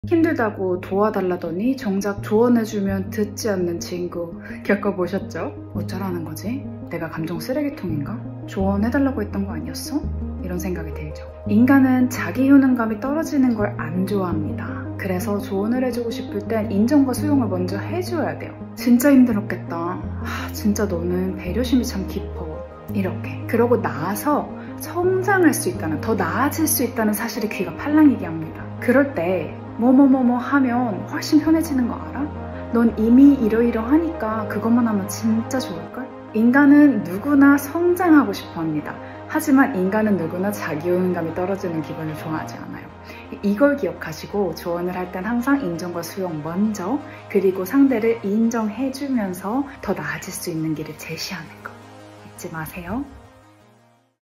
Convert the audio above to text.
힘들다고 도와달라더니 정작 조언해주면 듣지 않는 친구 겪어보셨죠? 어쩌라는 거지? 내가 감정 쓰레기통인가? 조언해달라고 했던 거 아니었어? 이런 생각이 들죠. 인간은 자기 효능감이 떨어지는 걸 안 좋아합니다. 그래서 조언을 해주고 싶을 땐 인정과 수용을 먼저 해줘야 돼요. 진짜 힘들었겠다. 진짜 너는 배려심이 참 깊어. 이렇게. 그러고 나서 성장할 수 있다는, 더 나아질 수 있다는 사실에 귀가 팔랑이게 합니다. 그럴 때 뭐뭐뭐뭐 하면 훨씬 편해지는 거 알아? 넌 이미 이러이러하니까 그것만 하면 진짜 좋을걸? 인간은 누구나 성장하고 싶어 합니다. 하지만 인간은 누구나 자기 효능감이 떨어지는 기분을 좋아하지 않아요. 이걸 기억하시고 조언을 할 땐 항상 인정과 수용 먼저, 그리고 상대를 인정해주면서 더 나아질 수 있는 길을 제시하는 거 잊지 마세요.